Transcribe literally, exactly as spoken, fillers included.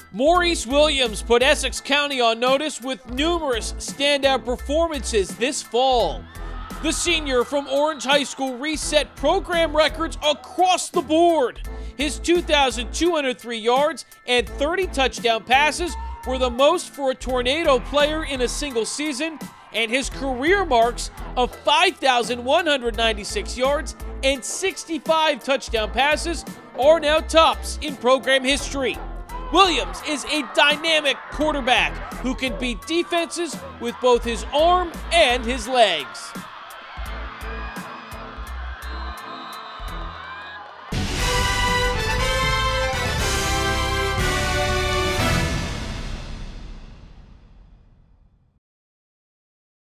Maurice Williams put Essex County on notice with numerous standout performances this fall. The senior from Orange High School reset program records across the board. His two thousand two hundred three yards and thirty touchdown passes were the most for a Tornado player in a single season, and his career marks of five thousand one hundred ninety-six yards and sixty-five touchdown passes are now tops in program history. Williams is a dynamic quarterback who can beat defenses with both his arm and his legs.